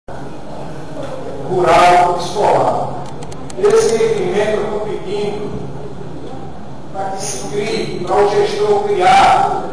rural escolar. Esse requerimento eu estou pedindo para que se crie, para o gestor criar,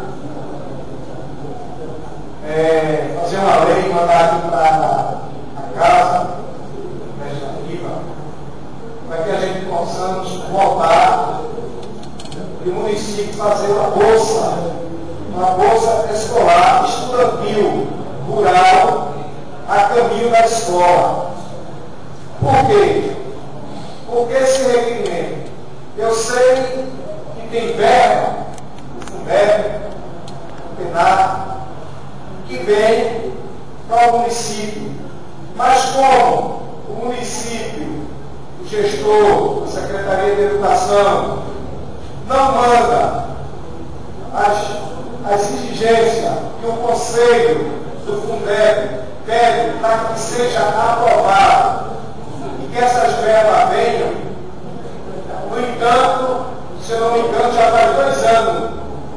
fazer uma lei, mandar aqui para a Casa Legislativa, para que a gente possamos votar e o município fazer uma bolsa escolar estudantil rural a caminho da escola. Por quê? Porque esse requerimento, eu sei que tem verba, o Fundeb, o PENAR, que vem para o município. Mas como o município, o gestor, a Secretaria de Educação, não manda as exigências que o Conselho do Fundeb pede para que seja aprovado e que essas verbas venham, no entanto, se eu não me engano, já faz 2 anos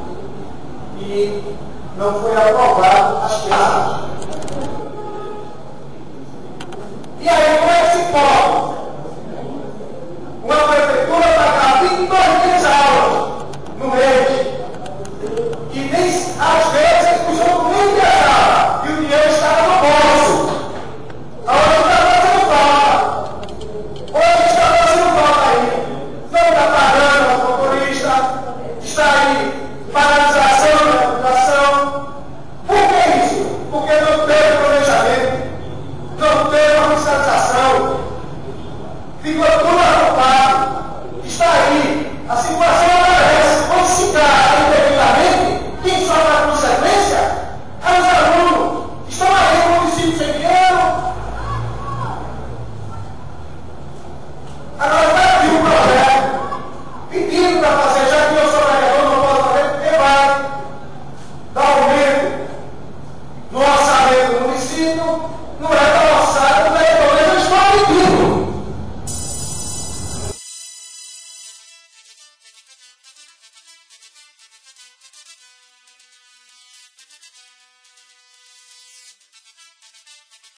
e não foi aprovado as coisas. E aí, como é que se pode uma prefeitura pagar 22 dias aulas no mês e nem, às vezes, os outros nem viajaram e o dinheiro estava no bolso? Hoje está fazendo falta. Hoje está fazendo falta aí. Não está pagando a motorista, está aí paralisação da educação. Por que isso? Porque não teve planejamento, não teve uma fiscalização, ficou tudo arrumado. Está aí, a situação aparece. Quando se dá indevidamente, quem sofre a consequência é os alunos. Estão aí no município sem dinheiro. Agora vai vir um projeto pedindo para fazer, já que eu sou vereador, não posso fazer, porque vai dar aumento no orçamento do município, não é